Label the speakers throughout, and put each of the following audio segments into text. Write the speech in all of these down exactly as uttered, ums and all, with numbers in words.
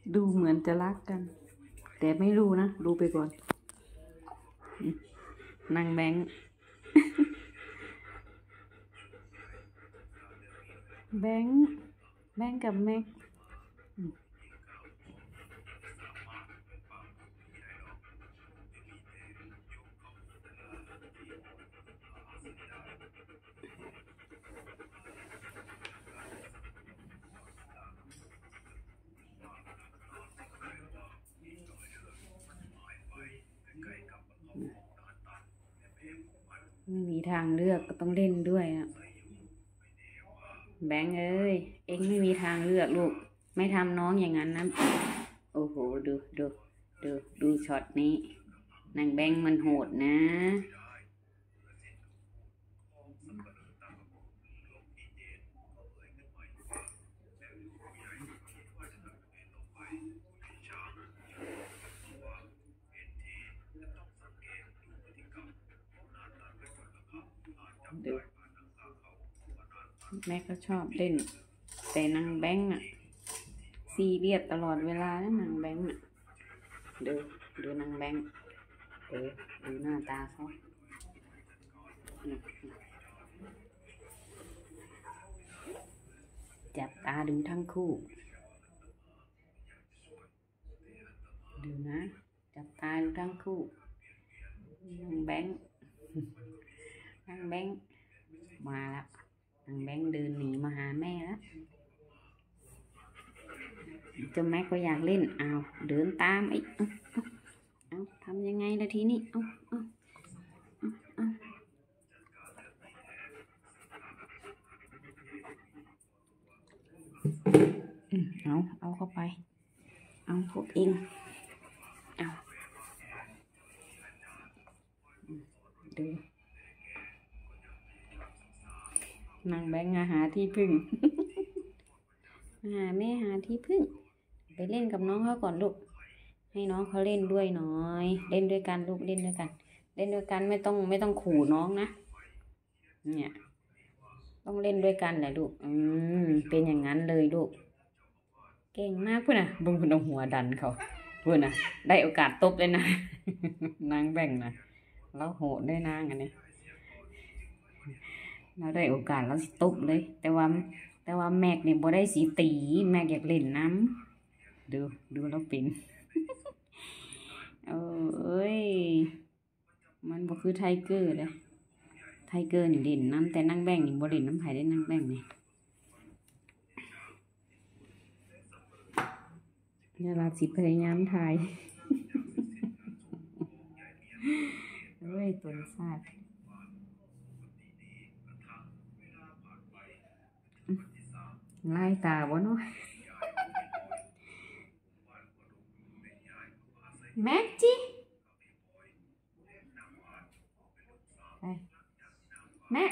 Speaker 1: ดูเหมือนจะรักกันแต่ไม่รู้นะดูไปก่อนนางแบงค์แบงค์แบงค์กับแม็กไม่มีทางเลือกก็ต้องเล่นด้วยอ่ะแบงค์เอ้ยเอ็งไม่มีทางเลือกลูกไม่ทำน้องอย่างนั้นนะโอ้โหดูดูดูดูช็อตนี้นางแบงค์มันโหดนะดูแม่ก็ชอบเล่นแต่นางแบงค์อ่ะซีเรียสตลอดเวลาแล้วนางแบงค์อ่ะดูดูนางแบงค์ดูดูหน้าตาเขาจับตาดูทั้งคู่ดูนะจับตาดูทั้งคู่นางแบงค์นางแบงค์มาแล้วนางแบงค์เดินหนีมาหาแม่แล้วเจ้าแม่ก็อยากเล่นเอาเดินตามไอ้เอาเอาทำยังไงละทีนี้เอาเอาเอาเอาเอาเข้าไปเอาพวกเองเอาดูนางแบงค์หาที่พึ่งหาแม่หาที่พึ่งไปเล่นกับน้องเขาก่อนลูกให้น้องเขาเล่นด้วยหน่อยเล่นด้วยกันลูกเล่นด้วยกันเล่นด้วยกันไม่ต้องไม่ต้องขู่น้องนะเนี่ยต้องเล่นด้วยกันแหละลูกอืมเป็นอย่างนั้นเลยลูกเก่งมากเพื่อนนะบุญคุณเอาหัวดันเขาเพื่อนนะได้โอกาสตบเลยนะนางแบ่งนะแล้วโหดด้วยนางอันนี้เราได้โอกาสแล้วสิตบเลยแต่ว่าแต่ว่าแม็กเนี่ยบ่ได้สีตีแม็กอยากเล่นน้ำดูดูแล้วเป็นเอ้ยมันบ่คือไทเกอร์เลยไทเกอร์นี่เล่นน้ำแต่นั่งแบ่งนี่บ่เล่นน้ำไผ่ได้นั่งแบ่งนี่เนี่ยเราสิพยายามถ่ายเฮ้ยตัวซาดไล่ตาบ่เนาะแม็กจี้ไปแม็ก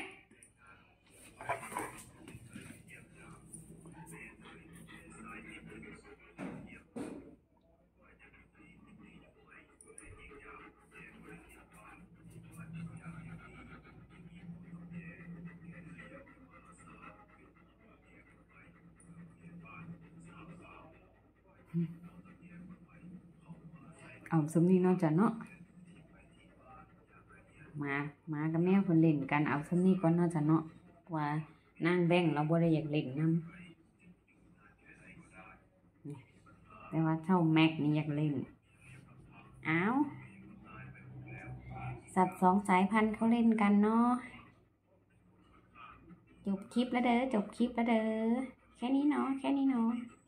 Speaker 1: เอาสมนี้นอกจากเนาะมามากับแม่เพิ่นเล่นกันเอาสมนี้ก่อนนอกจากเนาะว่านั่งแบ่งเราบ่ได้อยากเล่นน้ำแต่ว่าเท่าแม็กนี่อยากเล่นเอาสัตว์สองสายพันธุ์เขาเล่นกันเนาะจบคลิปแล้วเด้อจบคลิปแล้วเด้อแค่นี้เนาะแค่นี้เนาะ